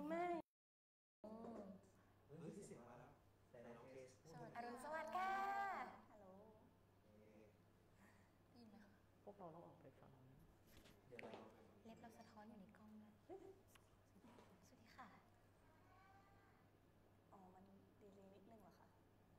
ไม่เฮ้ยเสียงมาแล้วแต่น้องเกสอรุณสวัสดิ์ค่ะฮัลโหลได้ยินไหมคะพวกเราต้องออกไปฟังเดี๋ยวเราเล็บเราสะท้อนอยู่ในกล้องเลยสวัสดีค่ะอ๋อมันดีเลย์นิดนึงเหรอคะ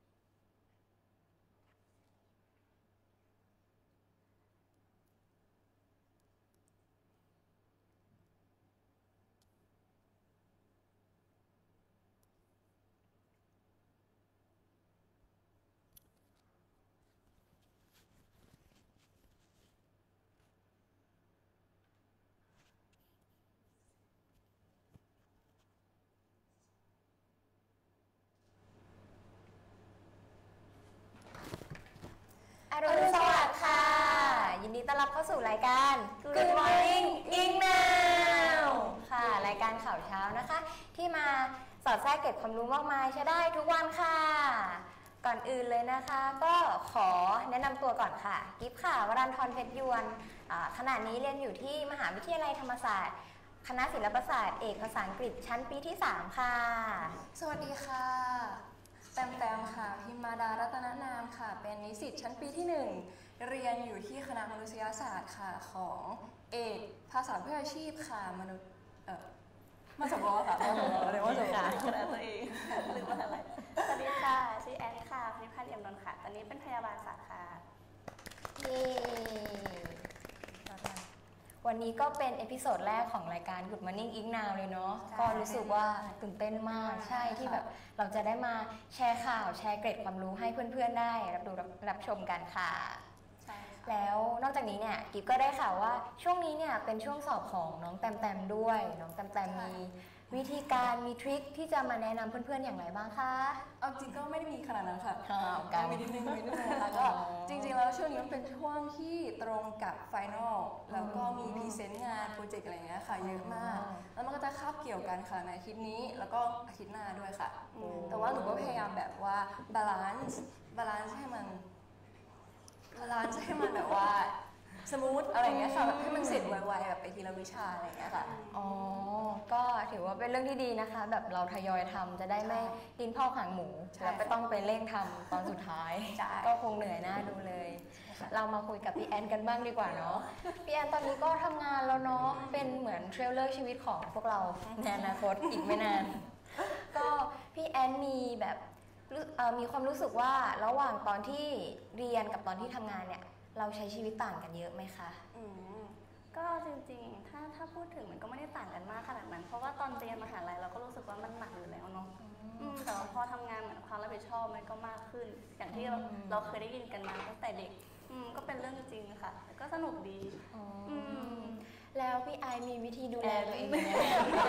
อรุณสวัสดิ์ค่ะยินดีต้อนรับเข้าสู่รายการ Good Morning Ing Now ค่ะรายการข่าวเช้านะคะที่มาสอดแทรกเก็บความรู้มากมายใช้ได้ทุกวันค่ะก่อนอื่นเลยนะคะก็ขอแนะนำตัวก่อนค่ะกิฟค่ะวรันทรเพชรยวนขณะนี้เรียนอยู่ที่มหาวิทยาลัยธรรมศาสตร์คณะศิลปศาสตร์เอกภาษาอังกฤษชั้นปีที่3ค่ะสวัสดีค่ะแตมค่ะพิมมาดารัตนนามค่ะเป็นนิสิตชั้นปีที่1เรียนอยู่ที่คณะมนุษยศาสตร์ค่ะของเอกภาษาเพื่ออาชีพค่ะมนุษย์มาสบค่ะเรียกว่าสบค่ะตัวเองลืมว่าอะไรสวัสดีค่ะชื่อแอนค่ะพนิพันธ์เอี่ยมนนท์ค่ะตอนนี้เป็นพยาบาลศาสตร์ค่ะเย้วันนี้ก็เป็นเอพิโซดแรกของรายการ Good Morning Ing Now เลยเนาะก็รู้สึกว่าตื่นเต้นมากใช่ที่แบบเราจะได้มาแชร์ข่าวแชร์เกร็ดความรู้ให้เพื่อนๆได้รับชมกันค่ะแล้วนอกจากนี้เนี่ยกิ๊บก็ได้ข่าวว่าช่วงนี้เนี่ยเป็นช่วงสอบของน้องแตมด้วยน้องแตมมีวิธีการมีทริคที่จะมาแนะนำเพื่อนๆอย่างไรบ้างคะเอาจริงก็ไม่ได้มีขนาดนั้นค่ะมีนิดนึงนะคะก็จริงๆแล้วช่วงนี้มันเป็นช่วงที่ตรงกับไฟนอลแล้วก็มีพรีเซนต์งานโปรเจกต์อะไรเงี้ยค่ะเยอะมากแล้วมันก็จะคาบเกี่ยวกันค่ะในอาทิตย์นี้แล้วก็อาทิตย์หน้าด้วยค่ะแต่ว่าหนูก็พยายามแบบว่าบาลานซ์ให้มันแบบว่าสมูทอะไรเงี้ยค่ะแบบให้มันเสร็จไวๆแบบไปทีละวิชาอะไรเงี้ยค่ะอ๋อก็ถือว่าเป็นเรื่องที่ดีนะคะแบบเราทยอยทำจะได้ไม่ดินพอกหางหมูแล้วก็ต้องไปเร่งทำตอนสุดท้ายก็คงเหนื่อยหน้าดูเลยเรามาคุยกับพี่แอนกันบ้างดีกว่าเนาะพี่แอนตอนนี้ก็ทำงานแล้วเนาะเป็นเหมือนเทรลเลอร์ชีวิตของพวกเราในอนาคตอีกไม่นานก็พี่แอนมีแบบมีความรู้สึกว่าระหว่างตอนที่เรียนกับตอนที่ทำงานเนี่ยเราใช้ชีวิตต่างกันเยอะไหมคะก็จริงๆถ้าพูดถึงมันก็ไม่ได้ต่างกันมากขนาดนั้นเพราะว่าตอนเรียนมหาลัยเราก็รู้สึกว่ามันหนักอยู่แล้วเนาะแต่ว่าพอทำงานเหมือนความรับผิดชอบมันก็มากขึ้นอย่างที่เราเคยได้ยินกันมาตั้งแต่เด็กก็เป็นเรื่องจริงค่ะก็สนุกดีแล้วพี่ไอมีวิธีดูแลตัวเองยังไง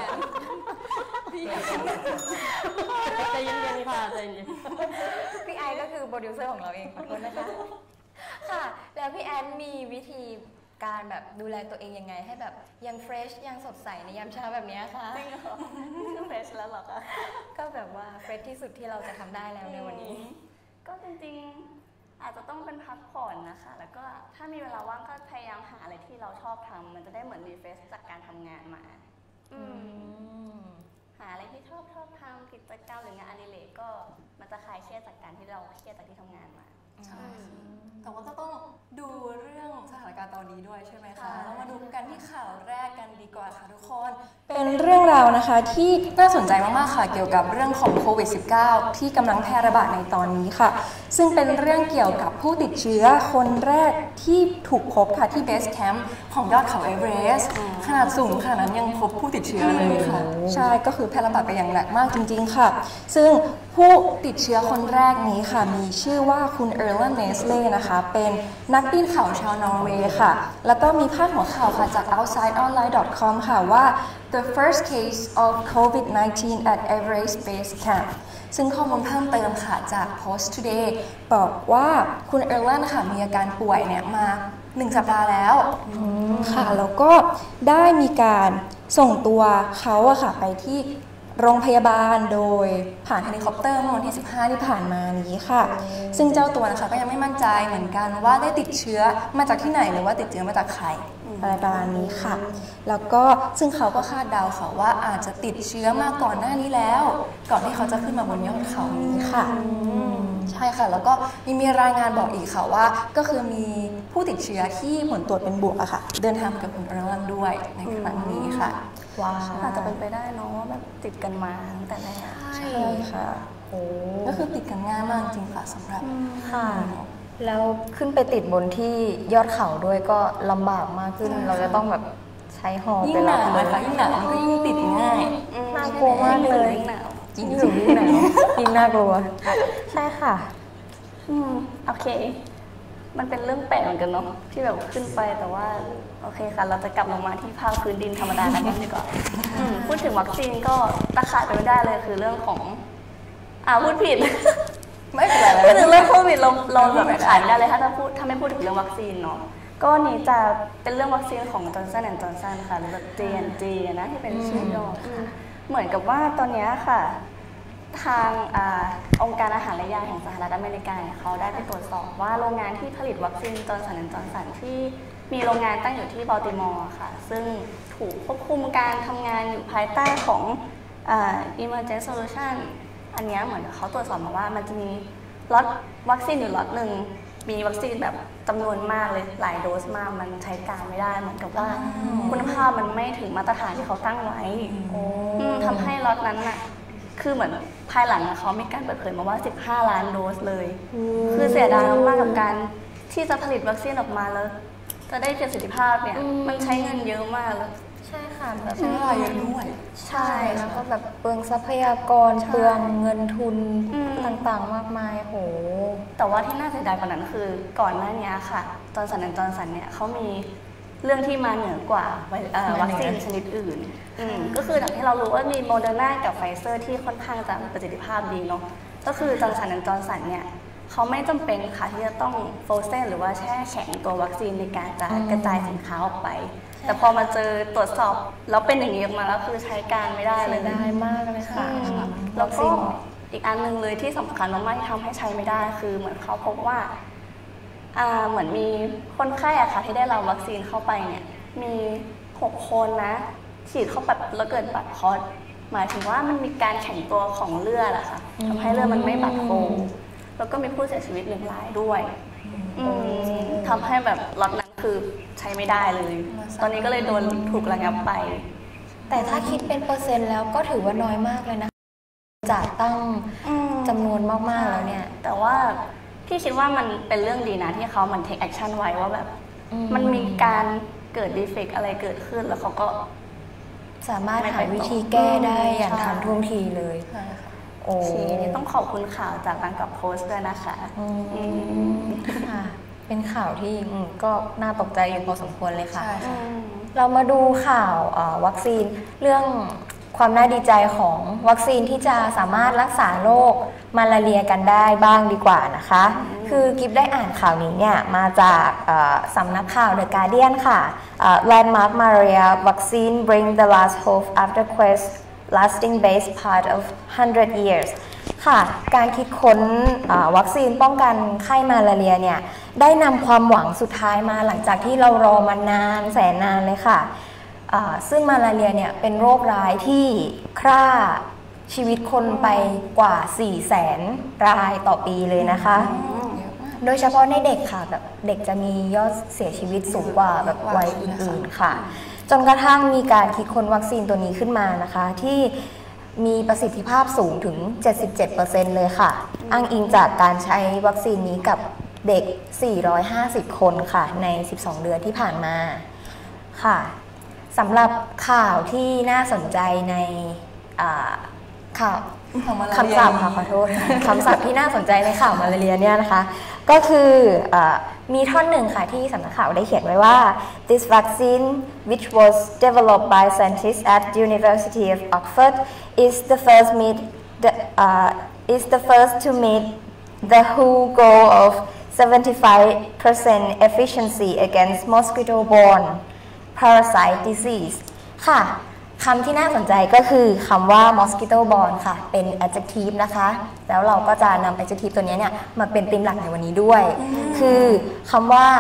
ใจเย็นๆค่ะใจเย็นพี่ไอก็คือโปรดิวเซอร์ของเราเองขอโทษนะคะค่ะแล้วพี่แอนมีวิธีการแบบดูแลตัวเองยังไงให้แบบยังเฟรชยังสดใสในยามเช้าแบบนี้คะจริงเหรอเฟรชแล้วหรอคะก็แบบว่าเฟรชที่สุดที่เราจะทำได้แล้วในวันนี้ก็จริงๆอาจจะต้องเป็นพักผ่อนนะคะแล้วก็ถ้ามีเวลาว่างก็พยายามหาอะไรที่เราชอบทำมันจะได้เหมือนรีเฟรชจากการทำงานมาหาอะไรที่ชอบทำกิจกรรมหรืองานอดิเรกก็มันจะคลายเครียดจากการที่เราเครียดจากที่ทำงานมาใช่แต่ว่าก็ต้องดูเรื่องสถานการณ์ตอนนี้ด้วยใช่ไหมคะเรามาดูกันที่ข่าวแรกกันดีกว่าค่ะทุกคนเป็นเรื่องราวนะคะที่น่าสนใจมากๆค่ะเกี่ยวกับเรื่องของโควิด -19 ที่กำลังแพร่ระบาดในตอนนี้ค่ะซึ่งเป็นเรื่องเกี่ยวกับผู้ติดเชื้อคนแรกที่ถูกพบค่ะที่เบสแคมป์ของยอดเขาเอเวอเรสต์ขนาดสูงขนาดนั้นยังพบผู้ติดเชื้อเลยค่ะใช่ก็คือแพร่ระบาดไปอย่างหนักมากจริงๆค่ะซึ่งผู้ติดเชื้อคนแรกนี้ค่ะมีชื่อว่าคุณเออร์แลนเนสเล่นะคะเป็นนักปีนเขาชาวนอร์เวย์ค่ะแล้วก็มีพาดหัวข่าวค่ะจาก outsideonline.com ค่ะว่า the first case of COVID-19 at Everest Base Camp ซึ่งข้อมูลเพิ่มเติมค่ะจาก Post Today บอกว่าคุณเออร์แลนค่ะมีอาการป่วยเนี่ยมา1 สัปดาห์แล้วค่ะแล้วก็ได้มีการส่งตัวเขาอะค่ะไปที่โรงพยาบาลโดยผ่านเฮลิคอปเตอร์เมื่อวันที่ 15 ที่ผ่านมานี้ค่ะซึ่งเจ้าตัวนะคะก็ยังไม่มั่นใจเหมือนกันว่าได้ติดเชื้อมาจากที่ไหนหรือว่าติดเชื้อมาจากใครอะไรประมาณนี้ค่ะแล้วก็ซึ่งเขาก็คาดเดาค่ะว่าอาจจะติดเชื้อมาก่อนหน้านี้แล้วก่อนที่เขาจะขึ้นมาบนยอดเขานี้ค่ะใช่ค่ะแล้วก็มีรายงานบอกอีกค่ะว่าก็คือมีผู้ติดเชื้อที่ผลตรวจเป็นบวกอะค่ะเดินทางกับคุณระวังด้วยในครั้งนี้ค่ะว้าวอาจจะเป็นไปได้เนาะว่าแบบติดกันมาตั้งแต่แรกใช่ค่ะโอ้ก็คือติดกันง่ายมากจริงค่ะสำหรับค่ะแล้วขึ้นไปติดบนที่ยอดเขาด้วยก็ลำบากมากขึ้นเราจะต้องแบบใช้หอไปรับเลยค่ะยิ่งหนาวก็ยิ่งติดง่ายน่ากลัวมากเลยจริงยิ่งหนาวยิ่งน่ากลัวใช่ค่ะโอเคมันเป็นเรื่องแปลกเหมือนกันเนาะที่แบบขึ้นไปแต่ว่าโอเคค่ะเราจะกลับลงมาที่ภาคพื้นดินธรรมดากันดีกว่าพูดถึงวัคซีนก็ตัดขาดไปไม่ได้เลยคือเรื่องของพูดผิดไม่เป็นไรพูดถึงเรื่องโควิดเราแบบขายไม่ได้เลยถ้าไม่พูดถึงเรื่องวัคซีนเนาะก็นี้จะเป็นเรื่องวัคซีนของ Johnson & Johnson ค่ะหรือแบบ J&J นะที่เป็นชื่อย่อเหมือนกับว่าตอนนี้ค่ะทางองค์การอาหารและยาแห่งสหรัฐอเมริกาเขาได้ไปตรวจสอบว่าโรงงานที่ผลิตวัคซีน Johnson & Johnson ที่มีโรงงานตั้งอยู่ที่บัลติมอร์ค่ะซึ่งถูกควบคุมการทำงานอยู่ภายใต้ของEmergency Solution อันนี้เหมือนเขาตรวจสอบมาว่ามันจะมีล็อตวัคซีนอยู่ล็อตหนึ่งมีวัคซีนแบบจำนวนมากเลยหลายโดสมากมันใช้การไม่ได้เหมือนกับว่าคุณภาพมันไม่ถึงมาตรฐานที่เขาตั้งไว้ทำให้ล็อตนั้นน่ะคือเหมือนภายหลังเขามีการเปิดเผยมาว่า15 ล้านโดสเลยคือเสียดายมากกับการที่จะผลิตวัคซีนออกมาแล้วจะได้ประสิทธิภาพเนี่ยมันใช้เงินเยอะมากเลยใช่ค่ะแบบใช้เวลาเยอะด้วยใช่แล้วก็แบบเปลืองทรัพยากรเปลืองเงินทุนต่างๆมากมายโหแต่ว่าที่น่าเสียดายกว่านั้นคือก่อนหน้านี้ค่ะJohnson & Johnsonเนี่ยเขามีเรื่องที่มาเหนือกว่าวัคซีนชนิดอื่นก็คืออย่างที่เรารู้ว่ามีโมเดอร์นากับไฟเซอร์ที่ค่อนข้างจะมีประสิทธิภาพดีเนาะก็คือJohnson & Johnsonเนี่ยเขาไม่จำเป็นค่ะที่จะต้องโฟรเซนหรือว่าแช่แข็งตัววัคซีนในการจะกระจายสินค้าออกไปแต่พอมาเจอตรวจสอบแล้วเป็นอย่างนี้ออกมาแล้วคือใช้การไม่ได้เลยได้มากเลยค่ะแล้วก็อีกอันนึงเลยที่สำคัญมากๆที่ทำให้ใช้ไม่ได้คือเหมือนเขาพบว่าเหมือนมีคนไข้อะค่ะที่ได้รับวัคซีนเข้าไปเนี่ยมี6 คนนะฉีดเข้าไปแล้วเกิดบัดคลอตหมายถึงว่ามันมีการแข็งตัวของเลือดอะค่ะทำให้เลือดมันไม่บัดโฟแล้วก็มีผู้เสียชีวิต1 รายด้วยทำให้แบบล็อตนั้นคือใช้ไม่ได้เลยตอนนี้ก็เลยโดนถูกระงับไปแต่ถ้าคิดเป็นเปอร์เซ็นต์แล้วก็ถือว่าน้อยมากเลยนะจากตั้งจำนวนมากๆแล้วเนี่ยแต่ว่าพี่คิดว่ามันเป็นเรื่องดีนะที่เขาเหมือน take action ไว้ว่าแบบมันมีการเกิด defect อะไรเกิดขึ้นแล้วเขาก็สามารถหาวิธีแก้ได้อย่างทันท่วงทีเลยโอ้นี่ต้องขอบคุณข่าวจากบางกอกโพสต์ด้วยนะคะเป็นข่าวที่ก็น่าตกใจอยู่พอสมควรเลยค่ะเรามาดูข่าววัคซีนเรื่องความน่าดีใจของวัคซีนที่จะสามารถรักษาโรคมาลาเรียกันได้บ้างดีกว่านะคะคือกิฟได้อ่านข่าวนี้เนี่ยมาจากสำนักข่าว The Guardian ค่ะ Landmark Malaria Vaccine Bring the Last Hope After Quest Lasting Base Part of 100 Years ค่ะการคิดค้นวัคซีนป้องกันไข้มาลาเรียเนี่ยได้นำความหวังสุดท้ายมาหลังจากที่เรารอมานานแสนนานเลยค่ะซึ่งมาลาเรียเนี่ยเป็นโรคร้ายที่ฆ่าชีวิตคนไปกว่า 400,000 รายต่อปีเลยนะคะโดยเฉพาะในเด็กค่ะแบบเด็กจะมียอดเสียชีวิตสูงกว่าแบบวัยอื่นๆค่ะจนกระทั่งมีการคิดค้นวัคซีนตัวนี้ขึ้นมานะคะที่มีประสิทธิภาพสูงถึง 77% เลยค่ะอ้างอิงจากการใช้วัคซีนนี้กับเด็ก450 คนค่ะใน12 เดือนที่ผ่านมาค่ะสำหรับข่าวที่น่าสนใจในข่าวคำศัพท์ค่ะขอโทษคำศัพท์ที่น่าสนใจในข่าวมาลาเรียเนี่ยนะคะก็คือมีท่อนหนึ่งค่ะที่สำนักข่าวได้เขียนไว้ว่า This vaccine which was developed by scientists at University of Oxford is the first to meet the WHO goal of 75% efficiency against mosquito-borne parasite disease ค่ะคำที่น่าสนใจก็คือคำว่า mosquito borne ค่ะ เป็น adjective นะคะ แล้วเราก็จะนำ adjective ตัวนี้เนี่ยมาเป็นธีมหลักในวันนี้ด้วย คือคำว่า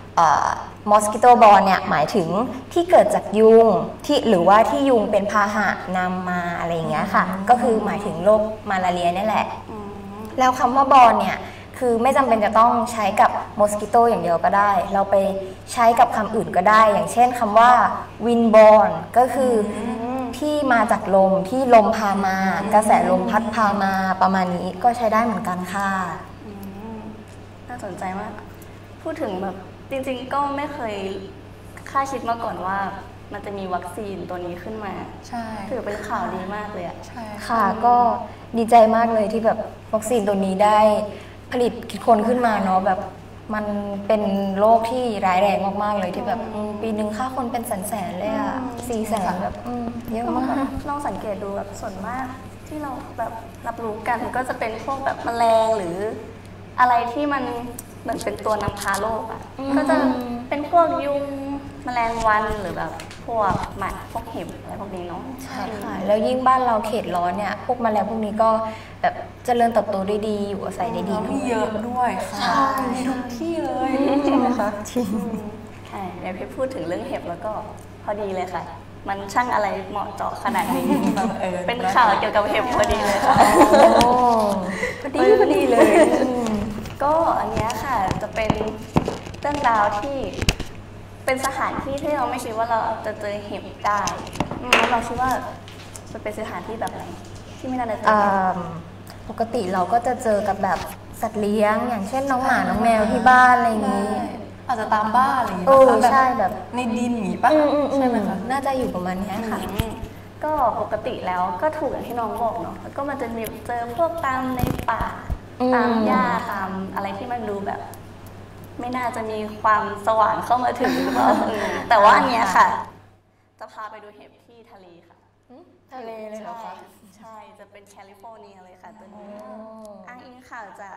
mosquito borne เนี่ยหมายถึงที่เกิดจากยุงที่หรือว่าที่ยุงเป็นพาหะนำมาอะไรอย่างเงี้ยค่ะ ก็คือหมายถึงโรคมาลาเรียนี่แหละ แล้วคำว่า borne เนี่ยคือไม่จำเป็นจะต้องใช้กับ mosquito อย่างเดียวก็ได้ เราไปใช้กับคำอื่นก็ได้ อย่างเช่นคำว่า wind borne ก็คือที่มาจากลมที่ลมพามากระแสลมพัดพามาประมาณนี้ก็ใช้ได้เหมือนกันค่ะน่าสนใจมาก พูดถึงแบบจริงๆก็ไม่เคยคาดคิดมาก่อนว่ามันจะมีวัคซีนตัวนี้ขึ้นมาใช่ถือเป็นข่าวดีมากเลยอะใช่ค่ะก็ดีใจมากเลยที่แบบวัคซีนตัวนี้ได้ผลิตคิดค้นขึ้นมาเนาะแบบมันเป็นโรคที่ร้ายแรงมากๆเลยที่แบบปีหนึ่งฆ่าคนเป็นแสนๆเลยอ่ะ400,000แบบเยอะมากลองสังเกตดูแบบส่วนมากที่เราแบบรับรู้กันก็จะเป็นพวกแบบแมลงหรืออะไรที่มันเหมือนเป็นตัวนำพาโรคอ่ะก็จะเป็นพวกยุงแมลงวันหรือแบบพวกหมัดพวกเห็บอะไรพวกนี้เนาะใช่ค่ะแล้วยิ่งบ้านเราเขตร้อนเนี่ยพวกแมลงพวกนี้ก็แบบเจริญเติบโตได้ดีอยู่อาศัยได้ดีที่เยอะด้วยค่ะมีทุกที่เลยใช่ไหมคะเดี๋ยวพี่พูดถึงเรื่องเห็บแล้วก็พอดีเลยค่ะ มันช่างอะไรเหมาะเจาะขนาดนี้ เป็นข่าวเกี่ยวกับเห็บพอดีเลยค่ะพอดีเลยก็อันเนี้ยค่ะจะเป็นเรื่องราวที่เป็นสถานที่ที่เราไม่คิดว่าเราจะเจอเห็บได้เราคิดว่ามันเป็นสถานที่แบบไหนที่ไม่น่าจะเจอปกติเราก็จะเจอกับแบบสัตว์เลี้ยง อย่างเช่นน้องหมาน้องแมวที่บ้านอะไรอย่างนี้อาจจะตามบ้านอะไรอย่างงี้ใช่แบบในดินอย่างงี้ปะใช่ไหมคะน่าจะอยู่ประมาณนี้ค่ะก็ปกติแล้วก็ถูกอย่างที่น้องบอกเนาะแล้วก็มันจะมีเจอพวกตามในป่าตามหญ้าตามอะไรที่มันดูแบบ ไม่น่าจะมีความสว่างเข้ามาถึงหรือเปล่าแต่ว่าอันเนี้ยค่ะ จะพาไปดูเห็บที่ทะเลค่ะทะเลเลยเหรอคะใช่จะเป็นแคลิฟอร์เนียเลยค่ะตัวนี้อ้างอิงข่าวจาก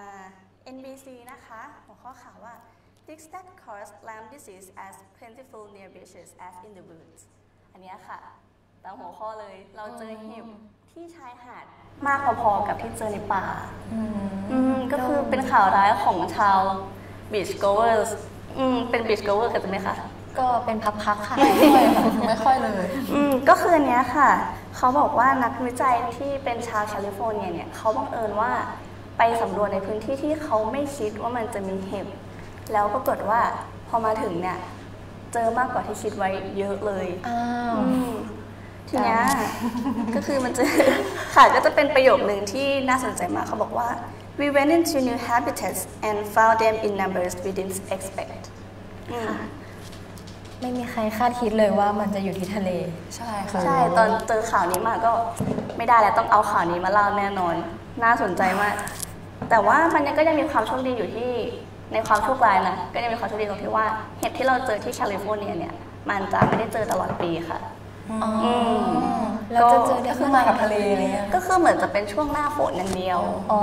NBC นะคะหัวข้อข่าวว่า Ticks that cause Lyme disease as plentiful near beaches as in the woods อันเนี้ยค่ะตามหัวข้อเลยเราเจอเห็บที่ชายหาดมากพอๆกับที่เจอในป่าก็คือเป็นข่าวร้ายของชาว beach goers เป็น beach goer กันใช่ไหมคะก็เป็นพักๆค่ะไม่ค่อยเลยก็คืออันเนี้ยค่ะเขาบอกว่านักวิจัยที่เป็นชาวแคลิฟอร์เนียเนี่ยเขาบังเอิญว่าไปสำรวจในพื้นที่ที่เขาไม่คิดว่ามันจะมีเห็บแล้วปรากฏว่าพอมาถึงเนี่ยเจอมากกว่าที่คิดไว้เยอะเลยทีเนี้ยก็คือมันจะ ค่ะก็จะเป็นประโยคนึงที่น่าสนใจมากเขาบอกว่า we went into new habitats and found them in numbers we didn't expect ไม่มีใครคาดคิดเลยว่ามันจะอยู่ที่ทะเลใช่ค่ะใช่ตอนเจอข่าวนี้มาก็ไม่ได้แล้วต้องเอาข่าวนี้มาเล่าแน่นอนน่าสนใจมากแต่ว่ามันก็ยังมีความโชคดีอยู่ที่ในความโชคร้ายนะก็ยังมีความโชคดีตรงที่ว่าเห็ดที่เราเจอที่แคลิฟอร์เนียเนี่ยมันจะไม่ได้เจอตลอดปีค่ะเราจะเจอได้ขึ้นมากับทะเลอะไรเงี้ยก็คือเหมือนจะเป็นช่วงหน้าฝนอย่างเดียว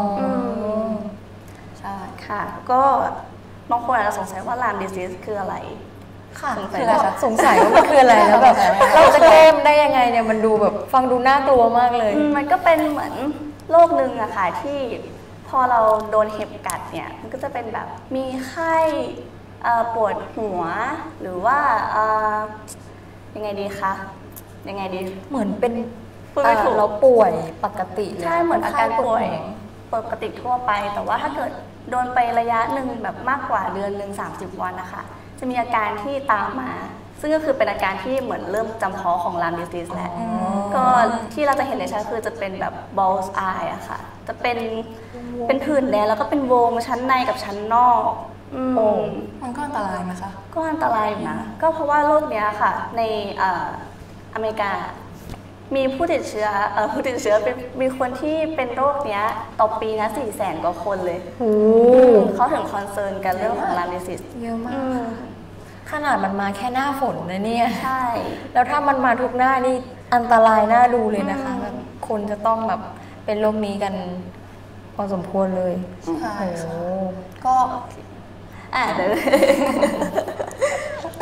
ใช่ค่ะก็บางคนอาจจะสงสัยว่า Lyme disease คืออะไรค่ะสงสัยคืออะไรคะสงสัยว่ามันคืออะไรแล้วแบบเราจะแก้มได้ยังไงเนี่ยมันดูแบบฟังดูน่ากลัวมากเลยมันก็เป็นเหมือนโรคนึงอะค่ะที่พอเราโดนเห็บกัดเนี่ยมันก็จะเป็นแบบมีไข้ปวดหัวหรือว่ายังไงดีคะยังไงดีเหมือนเป็นพูดไม่ถูกเราป่วยปกติเลยใช่เหมือนอาการป่วยหัปกติทั่วไป แต่ว่าถ้าเกิดโดนไประยะหนึ่งแบบมากกว่าเดือนหนึ่ง30 วันนะคะจะมีอาการที่ตามมา ซึ่งก็คือเป็นอาการที่เหมือนเริ่มจำเพาะของ Lyme disease แล้วก็ที่เราจะเห็นในชั้นคือจะเป็นแบบ bull's eye อะค่ะจะเป็นผื่นแดงแล้วก็เป็นวงชั้นในกับชั้นนอกมันก็อันตรายไหมคะก็อันตรายอยู่นะก็เพราะว่าโรคเนี้ยค่ะในอเมริกามีผู้ติดเชื้อมีคนที่เป็นโรคเนี้ยต่อปีนะ400,000 กว่าคนเลยเขาถึงคอนเซิร์นกันเรื่องของ Lyme disease เยอะมากขนาดมันมาแค่หน้าฝนนะเนี่ยใช่แล้วถ้ามันมาทุกหน้านี่อันตรายน่าดูเลยนะคะแบบคนจะต้องแบบเป็นโรคนี้กันพอสมควรเลยใช่โอ้โหก็เดี๋ยว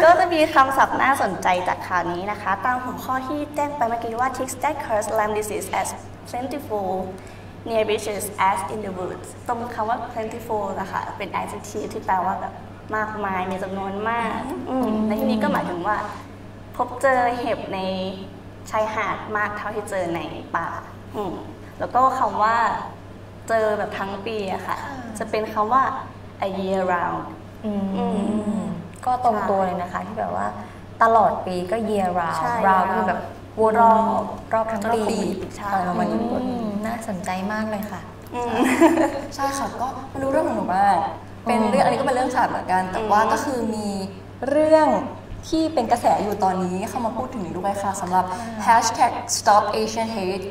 ก็จะมีคำศัพท์น่าสนใจจากข่าวนี้นะคะตามหัวข้อที่แจ้งไปเมื่อกี้ว่า ticks that curse Lyme disease as plentiful near beaches as in the woods ตรงคำว่า plentiful นะคะเป็น adjective ที่แปลว่าแบบมากมายมีจำนวนมากในที่นี้ก็หมายถึงว่าพบเจอเห็บในชายหาดมากเท่าที่เจอในป่าแล้วก็คำว่าเจอแบบทั้งปีอะค่ะจะเป็นคำว่า a year round ก็ตรงตัวเลยนะคะที่แบบว่าตลอดปีก็ year round ใช่ round ก็คือแบบวนรอบทั้งปีใช่ประมาณนี้น่าสนใจมากเลยค่ะใช่ค่ะก็มาดูเรื่องของหนูบ้างเป็นเรื่องอันนี้ก็เป็นเรื่องสัตว์เหมือนกันแต่ว่าก็คือมีเรื่องที่เป็นกระแสอยู่ตอนนี้เข้ามาพูดถึงด้วยค่ะสำหรับ hashtag stop Asian hate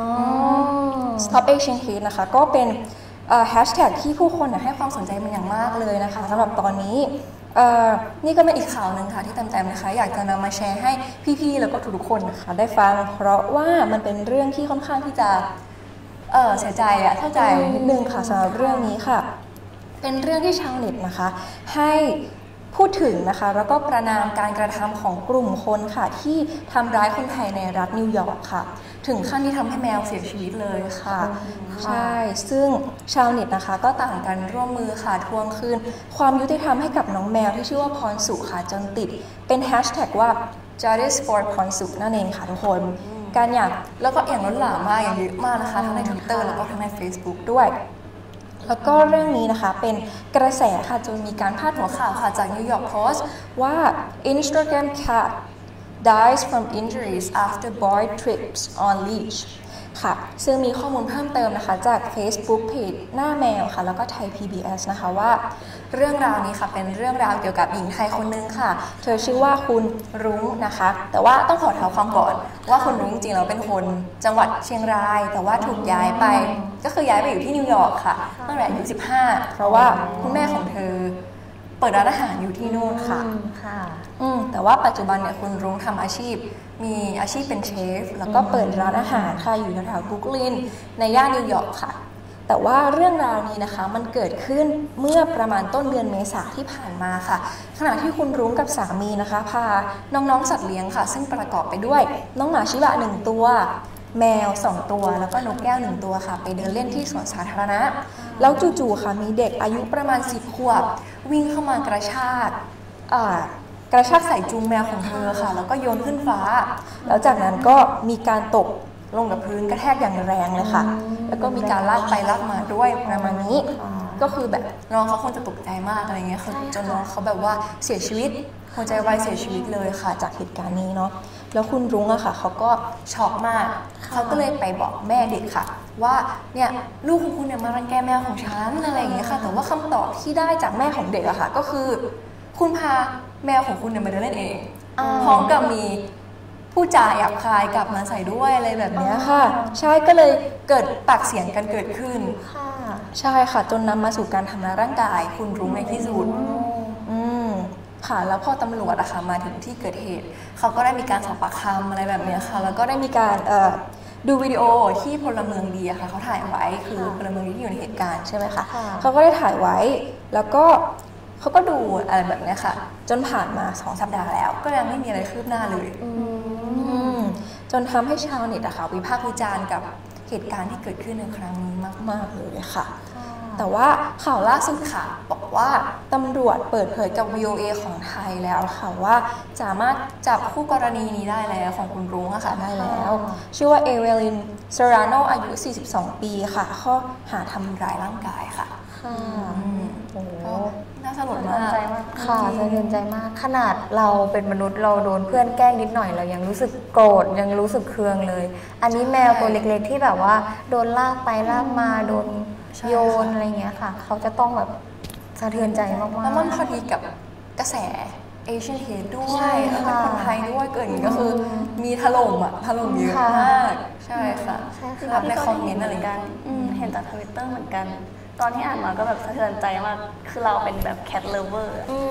stop Asian hate นะคะก็เป็นแฮชแท็กที่ผู้คนให้ความสนใจมันอย่างมากเลยนะคะสำหรับตอนนี้นี่ก็เป็นอีกข่าวหนึ่งค่ะที่เต็มๆนะคะอยากจะนำมาแชร์ให้พี่ๆแล้วก็ทุกๆคนนะคะได้ฟังเพราะว่ามันเป็นเรื่องที่ค่อนข้างที่จะเสียใจอะเข้าใจนิดนึงค่ะสำหรับเรื่องนี้ค่ะเป็นเรื่องที่ชาวเน็ตนะคะให้พูดถึงนะคะแล้วก็ประณามการกระทำของกลุ่มคนค่ะที่ทำร้ายคนไทยในรัฐนิวยอร์กค่ะถึงขั้นที่ทำให้แมวเสียชีวิตเลยค่ะใช่ซึ่งชาวเน็ตนะคะก็ต่างกันร่วมมือค่ะทวงคืนความยุติธรรมให้กับน้องแมวที่ชื่อว่าพรสุค่ะจนติดเป็นแฮชแท็กว่า justice for พรสุนั่นเองค่ะทุกคนการอย่างแล้วก็อย่างล้นหลามมากอย่างเยอะมากนะคะทั้งใน Twitter แล้วก็ทั้งใน Facebook ด้วยแล้วก็เรื่องนี้นะคะเป็นกระแสค่ะจนมีการพาดหัวข่าวค่ะจาก New York Post ว่า Instagram cat dies from injuries after boy trips on leash ค่ะซึ่งมีข้อมูลเพิ่มเติมนะคะจาก Facebook Page หน้าแมวค่ะแล้วก็ไทย PBS นะคะว่าเรื่องราวนี้ค่ะเป็นเรื่องราวเกี่ยวกับหญิงไทยคนนึงค่ะเธอชื่อว่าคุณรุ้งนะคะแต่ว่าต้องขอเท้าความก่อนว่าคุณรุ้งจริงๆแล้วเป็นคนจังหวัดเชียงรายแต่ว่าถูกย้ายไปก็คือย้ายไปอยู่ที่นิวยอร์กค่ะตั้งแต่อายุ15เพราะว่าคุณแม่ของเธอเปิดร้านอาหารอยู่ที่นู่นค่ะแต่ว่าปัจจุบันเนี่ยคุณรุ้งทำอาชีพมีอาชีพเป็นเชฟแล้วก็เปิดร้านอาหารค่ะอยู่แถวๆบรุกลินในย่านนิวยอร์กค่ะแต่ว่าเรื่องราวนี้นะคะมันเกิดขึ้นเมื่อประมาณต้นเดือนเมษาที่ผ่านมาค่ะขณะที่คุณรุ้งกับสามีนะคะพาน้องๆสัตว์เลี้ยงค่ะซึ่งประกอบไปด้วยน้องหมาชิบะ1ตัวแมว2ตัวแล้วก็นกแก้ว1ตัวค่ะไปเดินเล่นที่สวนสาธารณะแล้วจู่ๆค่ะมีเด็กอายุประมาณ10 ขวบวิ่งเข้ามากระชากใส่จูงแมวของเธอค่ะแล้วก็โยนขึ้นฟ้าแล้วจากนั้นก็มีการตกลงกับพื้นกระแทกอย่างแรงเลยค่ะแล้วก็มีการลากไปลากมาด้วยประมาณนี้ก็คือแบบน้องเขาคงจะตกใจมากอะไรเงี้ยจนน้องเขาแบบว่าเสียชีวิตหัวใจวายเสียชีวิตเลยค่ะจากเหตุการณ์นี้เนาะแล้วคุณรุ้งอะค่ะเขาก็ช็อกมากเขาก็เลยไปบอกแม่เด็กค่ะว่าเนี่ยลูกของคุณเนี่ยมารังแกแมวของฉันอะไรอย่างเงี้ยค่ะแต่ว่าคำตอบที่ได้จากแม่ของเด็กอะค่ะก็คือคุณพาแมวของคุณเนี่ยมาเดินเล่นเองพร้อมกับมีผู้จาหยาบคายกลับมาใส่ด้วยอะไรแบบนี้ค่ะใช่ก็เลยเกิดปากเสียงกันเกิดขึ้นใช่ค่ะจนนำมาสู่การทำร้ายร่างกายคุณรุ้งในที่สุดค่ะแล้วพอตำรวจอะค่ะมาถึงที่เกิดเหตุเขาก็ได้มีการสอบปากคำอะไรแบบนี้ค่ะแล้วก็ได้มีการดูวิดีโอที่พลเมืองดีค่ะเขาถ่ายไว้คือพลเมืองดีที่อยู่ในเหตุการณ์ใช่ไหมคะเขาก็ได้ถ่ายไว้แล้วก็เขาก็ดูอะไรแบบนี้ค่ะจนผ่านมา2 สัปดาห์แล้วก็ยังไม่มีอะไรคืบหน้าเลยจนทำให้ชาวเน็ตอะค่ะวิพากษ์วิจารณ์กับเหตุการณ์ที่เกิดขึ้นในครั้งนี้มากๆเลยค่ะแต่ว่าข่าวล่าสุดค่ะบอกว่าตำรวจเปิดเผยกับ VOA ของไทยแล้วค่ะว่าสามารถจับคู่กรณีนี้ได้แล้วของคุณรุ้งอะค่ะได้แล้วชื่อว่าเอเวลินเซราโนอายุ42 ปีค่ะข้อหาทำร้ายร่างกายค่ะโอ้น่าสลดมากค่ะสะเทือนใจมากขนาดเราเป็นมนุษย์เราโดนเพื่อนแกล้งนิดหน่อยเรายังรู้สึกโกรธยังรู้สึกเคืองเลยอันนี้แมวตัวเล็กๆที่แบบว่าโดนลากไปลากมาโดนโยนอะไรเงี้ยค่ะเขาจะต้องแบบสะเทือนใจมากๆแล้วมันพอดีกับกระแสเอเชียนเฮดด้วยแล้วเป็นคนไทยด้วยเกิดอย่างนี้ก็คือมีถล่มเยอะมากใช่ค่ะรับในคอมเมนต์อะไรกันเห็นจาก Twitter เหมือนกันตอนที่อ่านมาก็แบบสะเทือนใจมากคือเราเป็นแบบ cat lover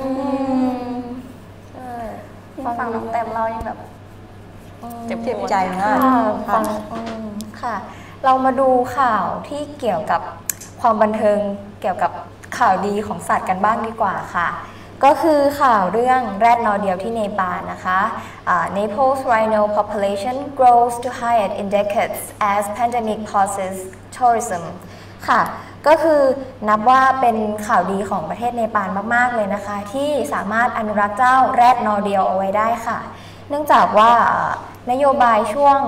ฟังน้องแต้มเล่ายังแบบเจ็บใจมากค่ะเรามาดูข่าวที่เกี่ยวกับความบันเทิงเกี่ยวกับข่าวดีของสัตว์กันบ้างดีกว่าค่ะก็คือข่าวเรื่องแรดนอร์เดียวที่เนปาลนะคะ Nepal's rhino population grows to highest in decades as pandemic pauses tourism ค่ะก็คือนับว่าเป็นข่าวดีของประเทศเนปาลมากๆเลยนะคะที่สามารถอนุรักษ์เจ้าแรดนอร์เดียวเอาไว้ได้ค่ะเนื่องจากว่านโยบายช่วง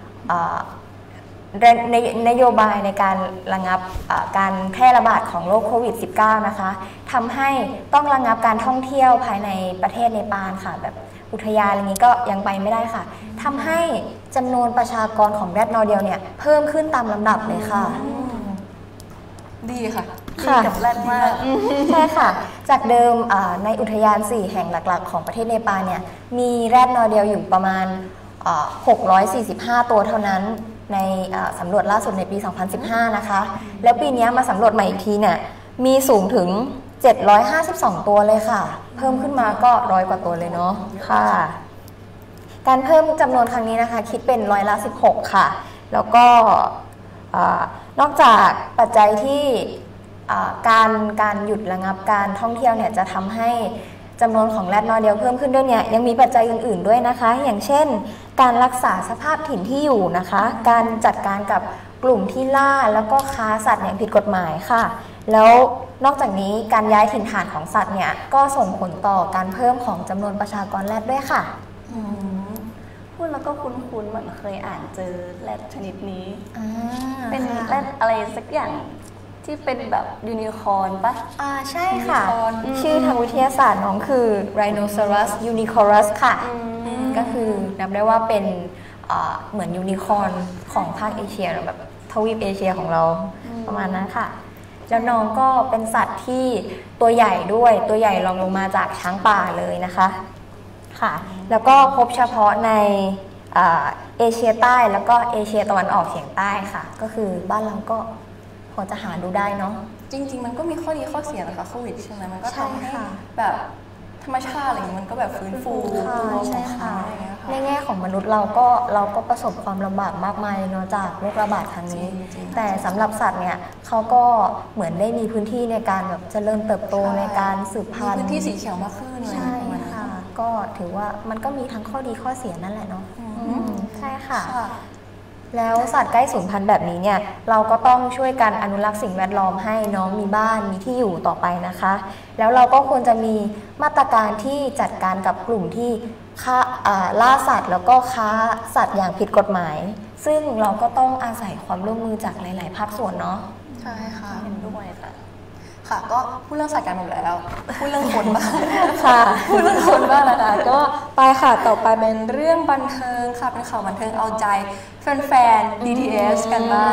นโยบายในการระงับการแพร่ระบาดของโรคโควิด -19 นะคะทำให้ต้องระงับการท่องเที่ยวภายในประเทศเนปาลค่ะแบบอุทยานอะไรนี้ก็ยังไปไม่ได้ค่ะทำให้จำนวนประชากรของแรดนอร์เดียวเนี่ยเพิ่มขึ้นตามลำดับเลยค่ะดีค่ะดีกับแรดมากใช่ค่ะจากเดิมในอุทยาน 4 แห่งหลักๆของประเทศเนปาลเนี่ยมีแรดนอร์เดียวอยู่ประมาณ645 ตัวเท่านั้นในสำรวจล่าสุดในปี 2015 นะคะแล้วปีนี้มาสำรวจใหม่อีกทีเนี่ยมีสูงถึง752 ตัวเลยค่ะเพิ่มขึ้นมาก็100 กว่าตัวเลยเนาะค่ะการเพิ่มจำนวนครั้งนี้นะคะคิดเป็น16%ค่ะแล้วก็นอกจากปัจจัยที่การหยุดระงับการท่องเที่ยวเนี่ยจะทำให้จำนวนของแรดนอร์เดียวเพิ่มขึ้นด้วยเนี่ยยังมีปัจจัยอื่นๆด้วยนะคะอย่างเช่นการรักษาสภาพถิ่นที่อยู่นะคะการจัดการกับกลุ่มที่ล่าแล้วก็ค้าสัตว์อย่างผิดกฎหมายค่ะแล้วนอกจากนี้การย้ายถิ่นฐานของสัตว์เนี่ยก็ส่งผลต่อการเพิ่มของจำนวนประชากรแรดด้วยค่ะพูดแล้วก็คุ้นๆเหมือนเคยอ่านเจอแรดชนิดนี้เป็นแรดอะไรสักอย่างที่เป็นแบบยูนิคอร์นปะใช่ค่ะชื่อทางวิทยาศาสตร์น้องคือ Rhinoceros unicornus ค่ะก็คือนับได้ว่าเป็นเหมือนยูนิคอร์นของภาคเอเชียแบบทวีปเอเชียของเราประมาณนั้นค่ะแล้วน้องก็เป็นสัตว์ที่ตัวใหญ่ด้วยตัวใหญ่รองลงมาจากช้างป่าเลยนะคะค่ะแล้วก็พบเฉพาะในเอเชียใต้แล้วก็เอเชียตะวันออกเฉียงใต้ค่ะก็คือบ้านเราก็พอจะหาดูได้เนาะจริงๆมันก็มีข้อดีข้อเสียนะคะโควิดใช่ไหมมันก็ทำให้แบบธรรมชาติอะไรอย่างนี้มันก็แบบฟื้นฟูใช่ค่ะในแง่ของมนุษย์เราก็ประสบความลำบากมากมายเนาะจากโรคระบาดครั้งนี้แต่สำหรับสัตว์เนี่ยเขาก็เหมือนได้มีพื้นที่ในการแบบเจริญเติบโตในการสืบพันธุ์พื้นที่สีเขียวมากขึ้นใช่ค่ะก็ถือว่ามันก็มีทั้งข้อดีข้อเสียนั่นแหละเนาะใช่ค่ะแล้วสัตว์ใกล้สูญพันธุ์แบบนี้เนี่ยเราก็ต้องช่วยกันอนุรักษ์สิ่งแวดล้อมให้น้องมีบ้านมีที่อยู่ต่อไปนะคะแล้วเราก็ควรจะมีมาตรการที่จัดการกับกลุ่มที่ล่าสัตว์แล้วก็ค้าสัตว์อย่างผิดกฎหมายซึ่งเราก็ต้องอาศัยความร่วมมือจากหลายๆภาคส่วนเนาะใช่ค่ะเห็นด้วยค่ะค่ะก็พูดเรื่องสัตว์กันหมดแล้วพูดเรื่องคนบ้างค่ะพูดเรื่องคนบ้างนะคะก็ไปค่ะต่อไปเป็นเรื่องบันเทิงค่ะเป็นข่าวบันเทิงเอาใจแฟนๆ BTS กันบ้าง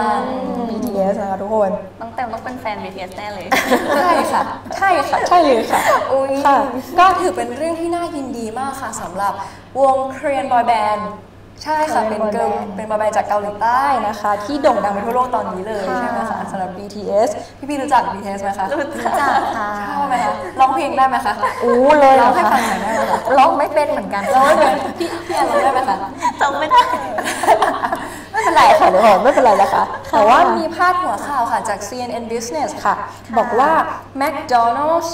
BTS นะคะทุกคนน้องแต้มต้องเป็นแฟน BTS แน่เลยใช่ค่ะใช่ค่ะใช่เลยค่ะค่ะก็ถือเป็นเรื่องที่น่ายินดีมากค่ะสำหรับวง Korean Boy Bandใช่ค่ะเป็นบอยแบนด์จากเกาหลีใต้นะคะที่โด่งดังไปทั่วโลกตอนนี้เลยใช่ไหมคะสำหรับ BTS พี่รู้จัก BTS ไหมคะรู้จักค่ะชอบไหมคะร้องเพลงได้ไหมคะเลยร้องให้ฟังหน่อยได้ไหมคะร้องไม่เป็นเหมือนกันร้องไม่เป็นพี่ร้องได้ไหมคะจำไม่ได้ไม่เป็นไรค่ะเดี๋ยวไม่เป็นไรนะคะแต่ว่ามีพาดหัวข่าวค่ะจาก CNN Business ค่ะบอกว่า McDonald's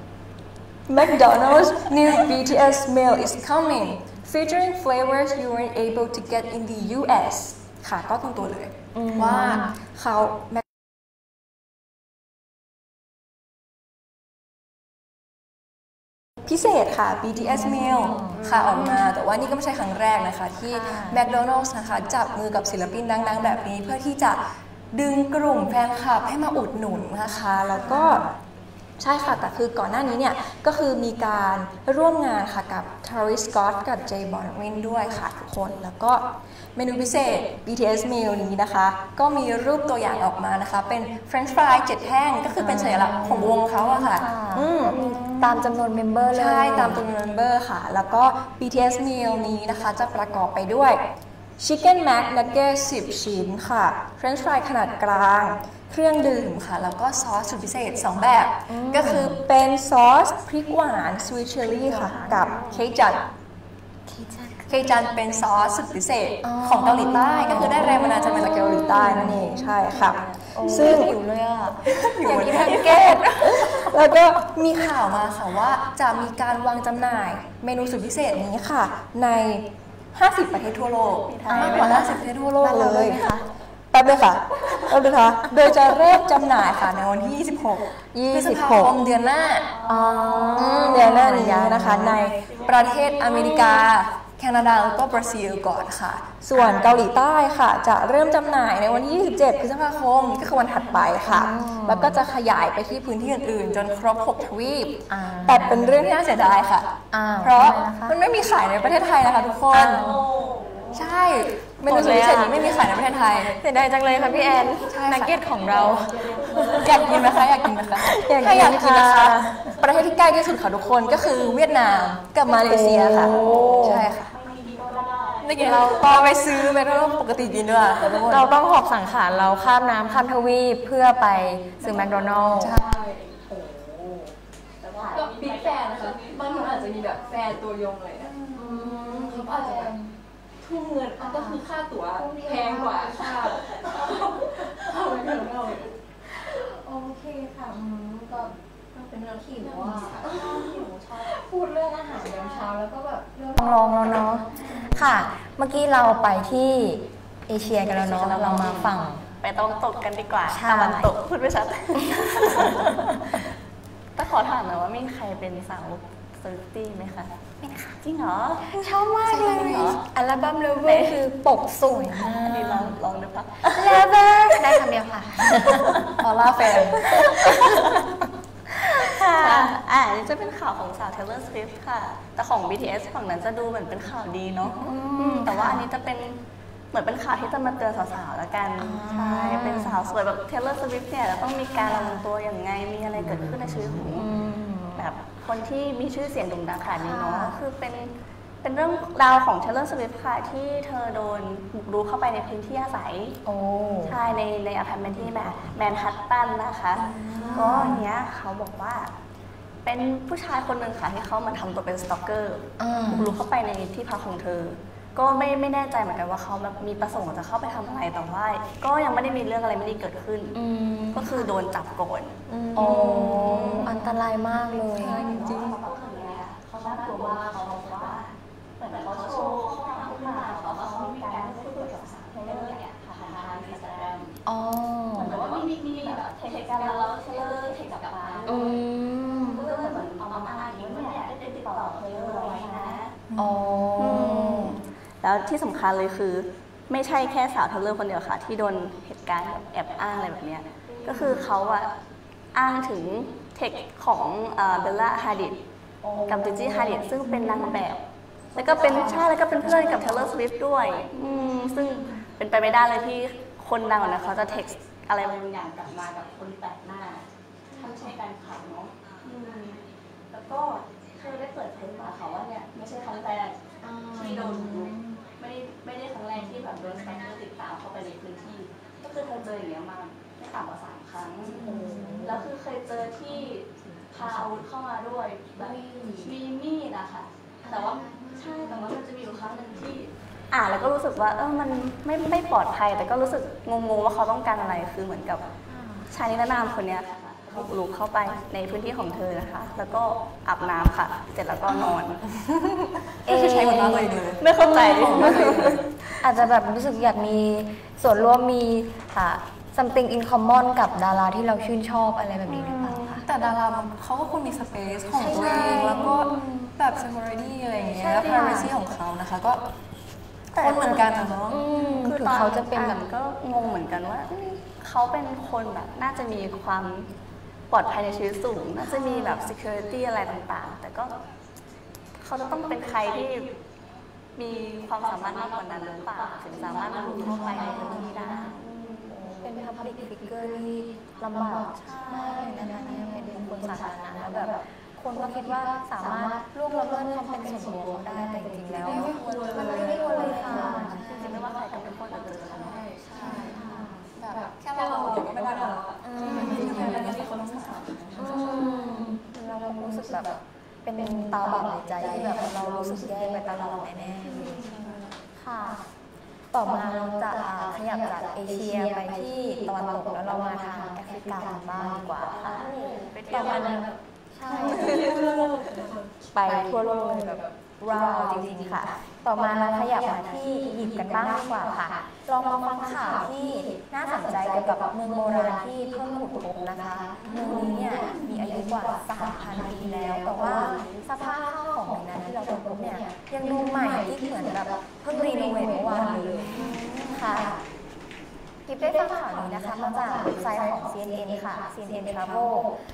new BTS meal is coming featuring flavors you weren't able to get in the US ค่ะก็ตรงตัวเลยว่าเขาพิเศษค่ะ BTS meal ค่ะออกมาแต่ว่านี่ก็ไม่ใช่ครั้งแรกนะคะที่ McDonald's นะคะจับมือกับศิลปินดังๆแบบนี้เพื่อที่จะดึงกลุ่มแฟนคลับให้มาอุดหนุนนะคะแล้วก็ใช่ค่ะแต่คือก่อนหน้านี้เนี่ยก็คือมีการร่วมงานค่ะกับ Travis Scott กับ J Balvin ด้วยค่ะทุกคนแล้วก็เมนูพิเศษ BTS meal นี้นะคะก็มีรูปตัวอย่างออกมานะคะเป็น French fry 7 แท่งก็คือเป็นสัญลักษณ์ของวงเขาอะค่ะตามจำนวนเมมเบอร์เลยใช่ตามจำนวนเมมเบอร์ค่ะแล้วก็ BTS meal นี้นะคะจะประกอบไปด้วย Chicken Mac Nugget 10 ชิ้นค่ะ French fry ขนาดกลางเครื่องดื่มค่ะแล้วก็ซอสสุดพิเศษ2แบบก็คือเป็นซอสพริกหวาน Sweet Chili ค่ะกับเคจันเคจันเป็นซอสสุดพิเศษของเกาหลีใต้ก็คือได้แรงบันดาลใจมาจากเกาหลีใต้นั่นเองใช่ค่ะซึ่งหิวเลยอ่ะอยากกินแพนเค้กแล้วก็มีข่าวมาค่ะว่าจะมีการวางจำหน่ายเมนูสุดพิเศษนี้ค่ะใน50 ประเทศทั่วโลกมากกว่า50 ประเทศทั่วโลกเลยแป๊บเลยค่ะโดยจะเริ่มจำหน่ายค่ะในวันที่26 พฤษภาคมเดือนหน้าเดือนหน้านี้นะคะในประเทศอเมริกาแคนาดาแล้วก็บราซิลก่อนค่ะส่วนเกาหลีใต้ค่ะจะเริ่มจำหน่ายในวันที่27 พฤษภาคมก็คือวันถัดไปค่ะแล้วก็จะขยายไปที่พื้นที่อื่นๆจนครบ6 ทวีปแต่เป็นเรื่องที่น่าเสียดายค่ะเพราะมันไม่มีขายในประเทศไทยนะคะทุกคนใช่เมนูสุดพิเศษนี้ไม่มีขายในประเทศไทยเสียดายจังเลยค่ะพี่แอนนักเก็ตของเราอยากกินไหมคะถ้าอยากกินนะคะประเทศที่ใกล้ที่สุดค่ะทุกคนก็คือเวียดนามกับมาเลเซียค่ะใช่ค่ะนี่เราต้องไปซื้อไปแล้วปกติกินด้วยเราต้องหอบสังขารเราข้ามน้ำข้ามทวีปเพื่อไปซื้อแมคโดนัลด์ใช่ก็บิ๊กแฟนนะคะบางคนอาจจะมีแบบแฟนตัวยงเลยเขาอาจจะทุ่มเงินก็คือค่าตั๋วแพงกว่าค่าแมคโดนัลด์โอเคค่ะก็เป็นเรื่องหิวอ่ะพูดเรื่องอาหารยามเช้าแล้วก็แบบลองแล้วเนาะค่ะเมื่อกี้เราไปที่เอเชียกันแล้วเนาะเรามาฝั่งไปตะวันตกกันดีกว่าตะวันตกพูดไม่ชัดแต่ขอถามหน่อยว่ามีใครเป็นสาวเซอร์ตี้ไหมคะไม่นะคะจริงเหรอชอบมากเลยอัลบั้มเลเวอร์คือปกสวยมากดีลองดูค่ะเลเวอร์ได้คำเดียวค่ะออร่าแฟนค่ะนี่จะเป็นข่าวของสาว Taylor Swift ค่ะแต่ของ BTS ฝั่งนั้นจะดูเหมือนเป็นข่าวดีเนาะแต่ว่าอันนี้จะเป็นเหมือนเป็นข่าวที่จะมาเตือนสาวๆแล้วกันใช่เป็นสาวสวยแบบ Taylor Swift เนี่ยจะต้องมีการระวังตัวอย่างไงมีอะไรเกิดขึ้นในชีวิตของแบบคนที่มีชื่อเสียงโด่งดังขนาดนี้เนาะคือเป็นเรื่องราวของ Taylor Swift ค่ะที่เธอโดนบุกรุกเข้าไปในพื้นที่อาศัยใช่ในอพาร์ตเมนต์ที่แมนฮัตตันนะคะก็เนี้ยเขาบอกว่าเป็นผู้ชายคนหนึ่งค่ะที่เขามาทำตัวเป็นสตอกเกอร์บุกรุกเข้าไปในที่พักของเธอก็ไม่แน่ใจเหมือนกันว่าเขาแบบมีประสงค์จะเข้าไปทำอะไรแต่ว่าก็ยังไม่ได้มีเรื่องอะไรไม่ได้เกิดขึ้นก็คือโดนจับก่อนอันตรายมากเลยจริงๆเขาน่ากลัวมากเขาบอกว่าเหมือนเขาโชว์ข้อความขึ้นมาเขามีการพูดคุยกับสาวเทเลอร์เนี่ยผ่านทาง Instagram เหมือนว่ามีแบบเทคกันแล้วเทเลอร์เทคกับปาก็เหมือนเอามาอ้างอย่างนี้เนี่ยได้ติดต่อเทเลอร์ไว้นะแล้วที่สำคัญเลยคือไม่ใช่แค่สาวเทเลอร์คนเดียวค่ะที่โดนเหตุการณ์แอบอ้างอะไรแบบนี้ก็คือเขาอ้างถึงเทคของเบลล่าฮาดิดกับจิจี้ฮาดิดซึ่งเป็นนางแบบแล้วก็เป็นเพื่อนกับ Taylor Swift ด้วยซึ่งเป็นไปไม่ได้เลยที่คนดังนะเขาจะเท็กซ์อะไรบางอย่างกลับมากับคนแปลกหน้าทั้งใช้การข่าวเนาะแล้วก็เธอได้เปิดเผยมาค่ะว่าเนี่ยไม่ใช่ครั้งแรกที่โดนบุกไม่ได้ครั้งแรกที่แบบโดนสแตนเดอร์ติดตามเข้าไปในพื้นที่ก็คือเธอเจออย่างเงี้ยมาไม่ต่ำกว่า3 ครั้งแล้วคือเคยเจอที่พาอาวุธเข้ามาด้วยแบบมีมีดอะค่ะแต่ว่ามันจะมีอยู่ครั้งหนึ่งที่แล้วก็รู้สึกว่ามันไม่ปลอดภัยแต่ก็รู้สึกงงว่าเขาต้องการอะไรคือเหมือนกับชายนิรนามคนนี้ค่ะบุกรุกเข้าไปในพื้นที่ของเธอนะคะแล้วก็อาบน้ำค่ะเสร็จแล้วก็นอนใช้หมดเลยไม่เข้าใจอาจจะแบบรู้สึกอยากมีส่วนร่วมมีsomething in common กับดาราที่เราชื่นชอบอะไรแบบนี้หรือเปล่าคะแต่ดาราเขาก็ควรมีสเปซของตัวเองแล้วก็แบบ security อะไรอย่างเงี้ย privacy ของเขานะคะก็คนเหมือนกันเนาะคือเขาจะเป็นแบบก็งงเหมือนกันว่าเขาเป็นคนแบบน่าจะมีความปลอดภัยในชีวิตสูงน่าจะมีแบบ security อะไรต่างๆแต่ก็เขาจะต้องเป็นใครที่มีความสามารถมากกว่านั้นหรือเปล่าถึงสามารถบุกเข้าไปในพื้นที่ได้เป็น public figure ที่ลำบากมากเลยนะคะเป็นคนสาธารณะแล้วแบบคนก็คิดว่าสามารถล่วงละเมิดความเป็นส่วนตัวได้แต่จริงๆแล้วมันไม่ควรเลยค่ะจริงๆไม่ว่าใครก็เป็นคนจะเจอกันได้ใช่แบบแค่เราเดี๋ยวก็ไม่ได้แล้วเรารู้สึกแบบเป็นตาบาปในใจที่แบบเรารู้สึกแย่ไปตลอดแน่ๆค่ะต่อมาเราจะขยับจากเอเชียไปที่ตะวันตกแล้วเรามาทางแอฟริกากันบ้างดีกว่าค่ะต่อมาใช่ไปทั่วโลกเลยแบบว้าวจริงๆค่ะต่อมาเราขยับมาที่อียิปต์กันบ้างดีกว่าค่ะลองมาฟังข่าวที่น่าสนใจเกี่ยวกับเมืองโบราณที่เพิ่งขุดพบนะคะเมืองนี้เนี่ยมีอายุกว่า 3,000 ปีแล้วแต่ว่าสภาพข้าวของในนั้นที่เราพบเนี่ยยังดูใหม่ที่เหมือนแบบเพิ่งรีโนเวทเมื่อวานเลยค่ะกิฟได้ฟังข่าวนี้นะคะมาจากเว็บไซต์ของ CNN ค่ะ CNN Travel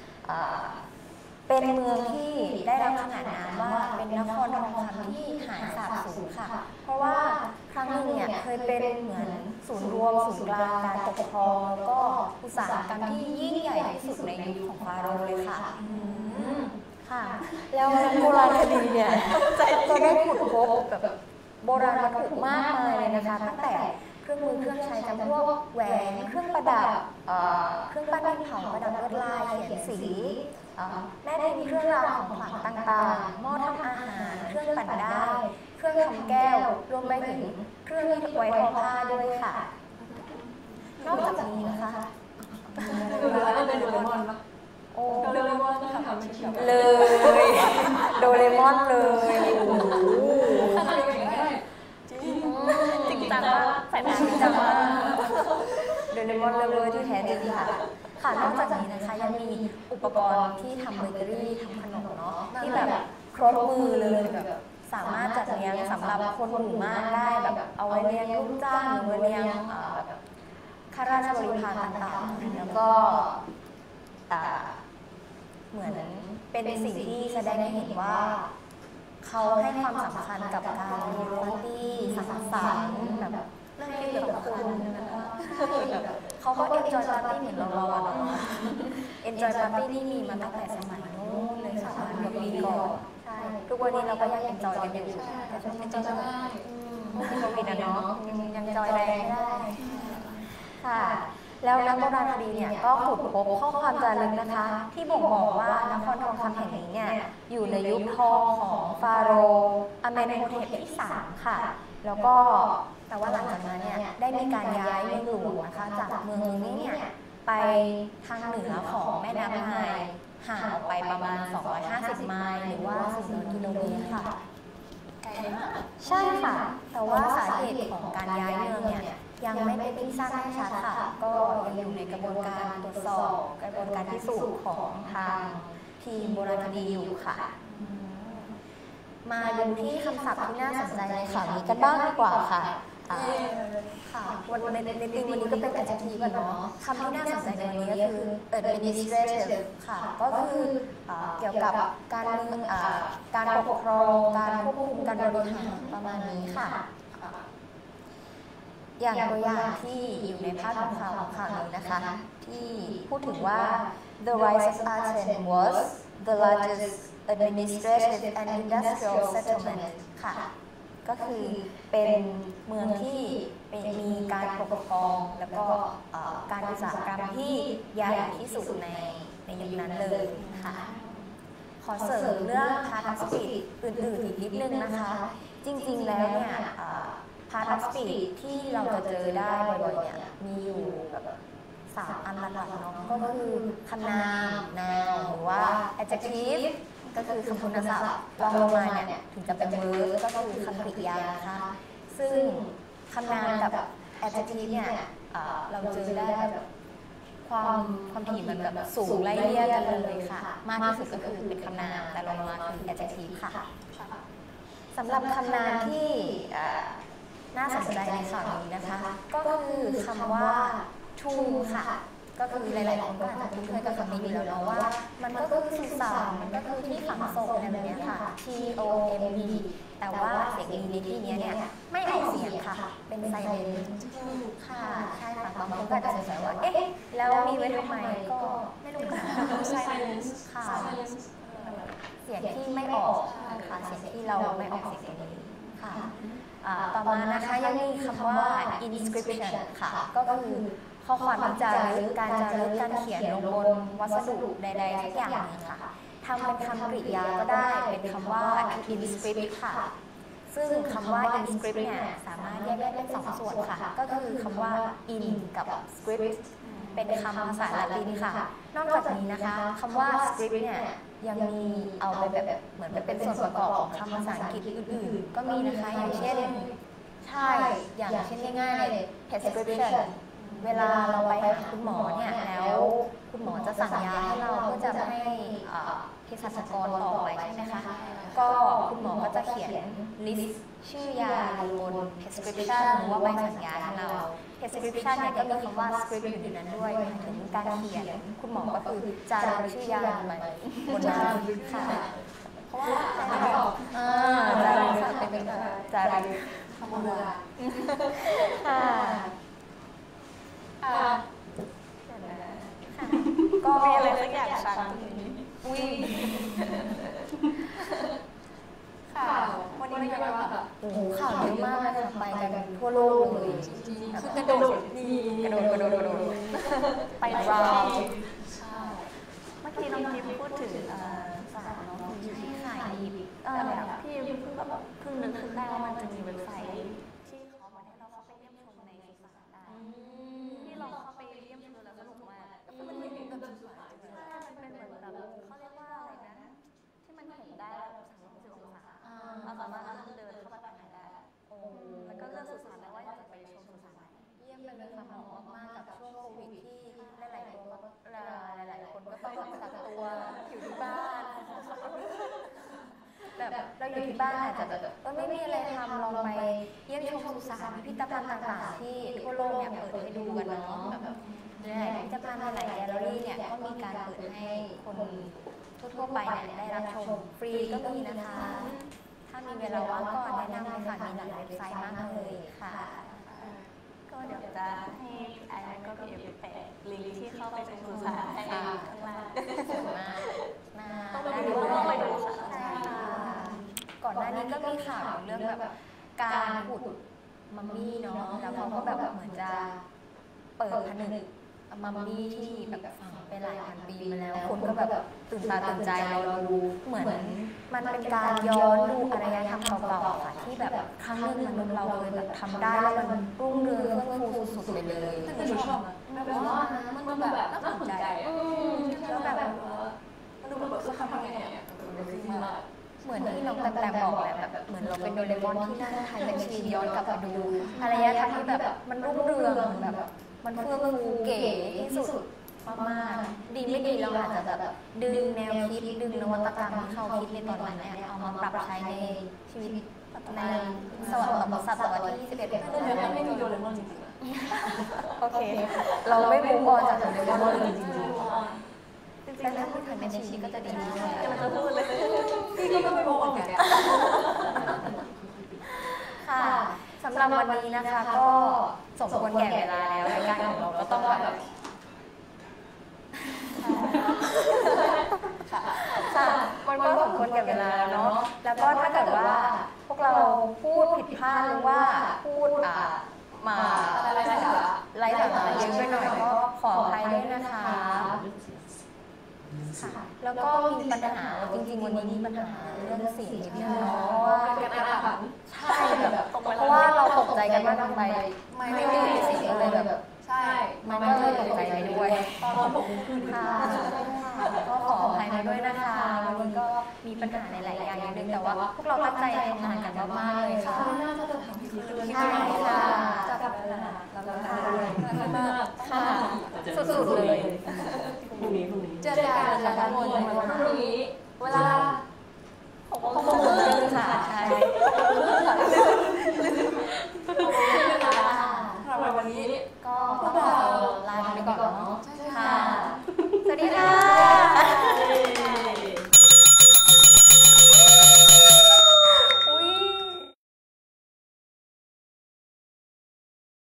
เป็นเมืองที่ได้รับขนานนามว่าเป็นนครทองคำที่หายสาบสูญค่ะเพราะว่าครั้งหนึ่งเนี่ยเคยเป็นเหมือนศูนย์รวมศูนย์กลางการปกครองแล้วก็อุตสาหกรรมที่ยิ่งใหญ่ที่สุดในยุคของฟาโรห์เลยค่ะค่ะแล้วนักโบราณคดีเนี่ยจะได้ขุดพบแบบโบราณวัตถุมากมายเลยนะคะตั้งแต่เครื่องมือเครื่องใช้จำพวกแหวนเครื่องประดับเครื่องปั้นดินเผาประดับลวดลายเขียนสีแม่พิมพ์เครื่องรางของขลังต่างๆหม้อทำอาหารเครื่องปั่นได้เครื่องทำแก้วรวมไปถึงเครื่องที่ไว้ทอผ้าด้วยค่ะนอกจากนี้นะคะเป็นโดเรมอนปะโอ้โดเรมอนเลยโดเรมอนเลยจริงจังมากใส่ตาจริงจังมากโดเรมอนเลยที่แท้จริงค่ะค่ะนอกจากนี้นะคะยังมีอุปกรณ์ที่ทำเบเกอรี่ทำขนมเนาะที่แบบครบมือเลยแบบสามารถจัดเลี้ยงสำหรับคนหมู่มากได้แบบเอาไว้เลี้ยงลูกจ้างหรือไว้เลี้ยงข้าราชบริพารต่างๆแล้วก็เหมือนเป็นสิ่งที่แสดงให้เห็นว่าเขาให้ความสำคัญกับการเลี้ยงปาร์ตี้สังสรรค์แบบเรื่องที่เกี่ยวกับคนนะคะเขาก็ enjoy party เหมือนเราอะเนาะ enjoy party ที่มีมาตั้งแต่สมัยโน้นเลยค่ะกว่าปีก่อนใช่ทุกวันนี้เราก็ยัง enjoy กันอยู่แต่ช่วงนี้ enjoy ได้โควิดอะเนาะยัง enjoy แรงไม่ได้ค่ะแล้วนักโบราณคดีเนี่ยก็ขุดพบข้อความจารึกนะคะที่บ่งบอกว่านครทองคำแห่งนี้เนี่ยอยู่ในยุคทองของฟาโรห์อเมนโฮเทปที่ 3ค่ะแล้วก็แต่ว่าหลังจากนั้นเนี่ยได้มีการย้ายเมืองหลวงนะคะจากเมืองนี้เนี่ยไปทางเหนือของแม่น้ำไนล์ห่างออกไปประมาณ250ไมล์หรือว่า400 กิโลเมตรค่ะไกลมากใช่ค่ะแต่ว่าสาเหตุของการย้ายเมืองเนี่ยยังไม่เป็นที่ทราบแน่ชัดค่ะก็ยังอยู่ในกระบวนการตรวจสอบกระบวนการพิสูจน์ของทางทีมโบราณคดีอยู่ค่ะมาดูที่คำศัพท์ที่น่าสนใจในข่าวนี้กันบ้างดีกว่าค่ะค่ะในทีมวันนี้ก็เป็น adjective เนาะคำที่น่าสนใจในวันนี้ก็คือ administrative ค่ะก็คือเกี่ยวกับการปกครองการควบคุมการบริหารประมาณนี้ค่ะอย่างตัวอย่างที่อยู่ในภาพของข่าวนี้นะคะที่พูดถึงว่า the rise of Athens was the largest administrative and industrial settlement ค่ะก็คือเป็นเมืองที่มีการปกครองแล้วก็การอุตสาหกรรมที่ใหญ่ที่สุดในยุคนั้นเลยค่ะขอเสริมเรื่อง part of speech อื่นๆอีกนิดนึงนะคะจริงๆแล้วเนี่ยpart of speech ที่เราจะเจอได้บ่อยๆเนี่ยมีอยู่แบบ3 อันหลักๆเนาะก็คือคำนาม noun หรือว่า adjective ก็คือคำคุณศัพท์รองลงมาเนี่ยถึงจะเป็น verb ก็คือคำกริยานะคะซึ่งคำนามกับ adjective เนี่ยเราเจอได้แบบความถี่มันแบบสูงไล่เลี่ยกันเลยค่ะมากที่สุดก็คือเป็นคำนามแต่รองลงมาคือ adjective ค่ะสำหรับคำนามที่น่าสนใจในข่าวนี้นะคะก็คือคำว่า tomb ค่ะก็คือหลายๆคนก็อาจจะคุ้นเคยกับคำนี้อยู่แล้วเนาะว่ามันก็คือสุสานมันก็คือที่ฝังศพอะไรแบบนี้ค่ะ TOMB แต่ว่าเสียงอีในที่นี้เนี่ยไม่ออกเสียงค่ะเป็นไซเลนค่ะใช่ค่ะบางคนก็อาจจะสงสัยว่าเอ๊ะแล้วมีไว้ทำไมก็ไม่รู้ค่ะไซเลนค่ะเสียงที่ไม่ออกค่ะเสียงที่เราไม่ออกเสียงตรงนี้ค่ะต่อมานะคะยังมีคำว่า inscription ค่ะก็คือข้อความที่จารึกการเขียนลงบนวัสดุใดๆทุกอย่างนึงค่ะทำเป็นคำกริยาก็ได้เป็นคำว่า in script ค่ะซึ่งคำว่า in script เนี่ยสามารถแยกได้เป็น2ส่วนค่ะก็คือคำว่า in กับ script เป็นคำภาษาละตินค่ะนอกจากนี้นะคะคำว่า script เนี่ยยังมีเอาไปแบบเหมือนเป็นส่วนประกอบของคำภาษาอังกฤษอื่นๆก็มีนะคะอย่างเช่นใช่อย่างเช่นง่ายๆเลย prescription เวลาเราไปหาคุณหมอเนี่ยแล้วคุณหมอจะสั่งยาให้เราเพื่อจะให้เภสัชกรต่อไปใช่ไหมคะก็คุณหมอก็จะเขียนลิสต์ชื่อยาบน prescription หรือว่าใบสั่งยาให้เรา prescription เนี่ยก็มีคำว่า script อยู่ในนั้นด้วยหมายถึงการเขียนคุณหมอก็คือจารึกชื่อยาลงไปบนนั้นค่ะเพราะว่าจารึกเป็นจารึกคำโบราณค่ะก็มีอะไรสักอย่างชัดอุ้ยข่าววันนี้เป็นไงบ้างคะโอ้โหข่าวเยอะมากเลยค่ะไปกันทั่วโลกเลยคือกระโดดดีกระโดดไปราวใช่เมื่อกี้น้องจิ๊บพูดถึงสาวน้องที่ขายดีพี่เพิ่งแบบเพิ่งนึกขึ้นได้ว่ามันจะมีเว็บไซต์ที่เขามาให้เราเข้าไปเยี่ยมชมในสุสานได้ที่เราเข้าไปเยี่ยมชมแล้วสนุกมากคือมันมีแบบสุสานใช่มันเป็นเหมือนแบบเขาเรียกว่าอะไรนะที่มันเห็นได้แบบ360 องศาเราสามารถเดินเข้าไปภายในได้แล้วก็เลือกสุสานได้ว่าอยากจะไปชมสุสานไหนเยี่ยมไปเลยค่ะเหมาะมากกับช่วงโควิดที่หลายๆคนก็ต้องกักตัวอยู่ที่บ้านแบบเราอยู่ที่บ้านอาจจะแบบไม่มีอะไรทำลองไปเยี่ยมชมสุสานพิพิธภัณฑ์ต่างๆที่ทั่วโลกเนี่ยเปิดให้ดูกันเนาะแบบพิพิธภัณฑ์หลายแกลเลอรี่เนี่ยก็มีการเปิดให้คนทั่วไปเนี่ยได้รับชมฟรีก็มีนะคะถ้ามีเวลาว่างก็แนะนำเลยค่ะมีหลายเว็บไซต์มากเลยค่ะก็เดี๋ยวจะให้ไอ้ก็พี่เอฟแปะลิงก์ที่เข้าไปชมสุสานให้ข้างล่างสวยมากต้องไปดูค่ะก่อนหน้านี้ก็มีข่าวเรื่องแบบการขุดมัมมี่เนาะแล้วเขาก็แบบเหมือนจะเปิดผนึกมัมมี่ที่แบบฝังไปหลายพันปีมาแล้วคนก็แบบตื่นตาตื่นใจเราดูเหมือนมันเป็นการย้อนดูอารยธรรมเก่าๆค่ะที่แบบครั้งหนึ่งมนุษย์เราเคยแบบทำได้แล้วมันรุ่งเรืองเฟื่องฟูสุดๆไปเลยแต่ชอบนะแบบว่ามันแบบน่าสนใจแล้วแบบมันดูแบบเขาทำยังไงเหมือนที่น้องแตมบอกแหละแบบเหมือนเราเป็นโดเรมอนที่นั่งไทม์แมชชีนย้อนกลับมาดูอารยธรรมที่แบบมันรุ่งเรืองแบบมันเฟื่องฟูเก๋ที่สุดมากๆดีไม่ดีเราอาจจะแบบดึงแนวคิดดึงนวัตกรรมที่เขาคิดในตอนนั้นเนี่ยเอามาปรับใช้ในชีวิตในศตวรรษที่21ไม่มีโดเรมอนจริงๆโอเคเราไม่มูฟออนจากโดเรมอนเลยจริงๆแต่ถ้าที่ทำเป็นชีวิตก็จะดีกำลังจะพูดเลยพี่ก็ไม่มูฟออนกันค่ะสำหรับวันนี้นะคะก็สมควรแก่เวลาแล้วรายการของเราก็ต้องแบบค่ะมันก็สมควรแก่เวลาเนาะแล้วก็ถ้าเกิดว่าพวกเราพูดผิดพลาดหรือว่าพูดมาไร้สาระเยอะไปหน่อยก็ขออภัยด้วยนะคะค่ะแล้วก็มีปัญหาจริงๆวันนี้มีปัญหาเรื่องเสียงนิดนึงเนาะเพราะว่าใช่แบบเพราะว่าเราตกใจกันมากไปไม่ได้ยินเสียงเลยแบบใช่มันก็เลยตกใจด้วยค่ะก็ขออภัยมาด้วยนะคะวันนี้ก็มีปัญหาในหลายอย่างนิดนึงแต่ว่าพวกเราตั้งใจทำงานกันมากๆเลยค่ะใช่ค่ะจะกลับมาเราจะทำด้วยค่ะสุดๆเลยพรุ่งนี้เจอกันนะคะทุกคนพรุ่งนี้เวลา6 โมงค่ะใช่สำหรับวันนี้ก็ต้องลาไปก่อนเนาะ